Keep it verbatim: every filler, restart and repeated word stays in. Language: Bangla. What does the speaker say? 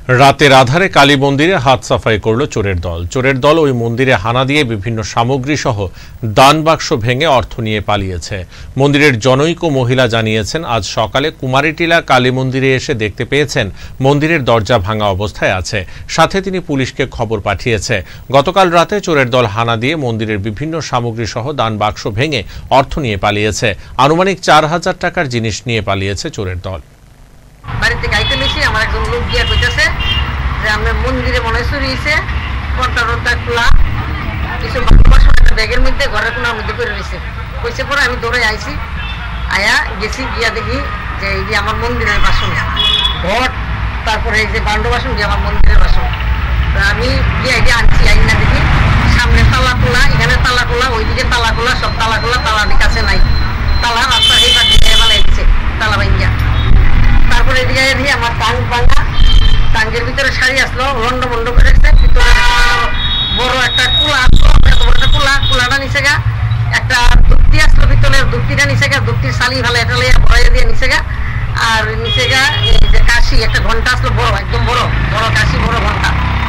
রাতের আধারে কালী মন্দিরে হাত সাফাই করল চোরের দল চোরের দল ওই মন্দিরে হানা দিয়ে বিভিন্ন সামগ্রী সহ দান বাক্স ভেঙে অর্থ নিয়ে পালিয়েছে। মন্দিরের জনৈক মহিলা জানিয়েছেন, আজ সকালে কুমারীটিলা কালী মন্দিরে এসে দেখতে পেয়েছেন মন্দিরের দরজা ভাঙা অবস্থায় আছে। সাথে তিনি পুলিশকে খবর পাঠিয়েছে। গতকাল রাতে চোরের দল হানা দিয়ে মন্দিরের বিভিন্ন সামগ্রী সহ দান বাক্স ভেঙে অর্থ নিয়ে পালিয়েছে। আনুমানিক চার হাজার টাকার জিনিস নিয়ে পালিয়েছে চোরের দল। বাড়িতে গাইতে লইছি, আমার একজন লোক গিয়া কইতেছে যে আমরা মন্দিরে মনে চুরি হয়েছে, পর্দা টর্দা খোলা, কিছু ভালোবাসা একটা ব্যাগের মধ্যে ঘরের কোনার মধ্যে করে রয়েছে। কইছে পরে আমি দৌড়ে আইছি, আয়া গেছি, গিয়া দেখি যে এই যে আমার মন্দিরের বাসন ঘট, তারপরে এই যে বান্ড বাসন যে আমার মন্দিরের বাসন, আমি গিয়ে এই যে আনছি, আইন না দেখি সামনে তালা খোলা, এখানে তালা খোলা, ওইদিকে তালা খোলা, সব তালা খোলা, তালা কাছে নাই, তালা রাস্তা এই বাদ দিয়ে বেলা দিচ্ছে তালা ভাঙ্গিয়া। তারপরে এদিকে দেখি আমার টাং ভাঙা, টাঙ্গের ভিতরে শাড়ি আসলো, লন্ড মন্ড করেছে, ভিতরে বড় একটা কুলা আসলো, এত বড় একটা কুলা, কুলাটা নিচে গা একটা দুপ্তি আসলো, ভিতরের দুপ্তিটা নিচে গা, দুপ্তির শালি ভালো এটা লিয়ে ভরাই দিয়ে নিচে গা, আর নিচে গা এই যে কাশি একটা ঘন্টা আসলো, বড় একদম বড় বড় কাশি, বড় ঘন্টা।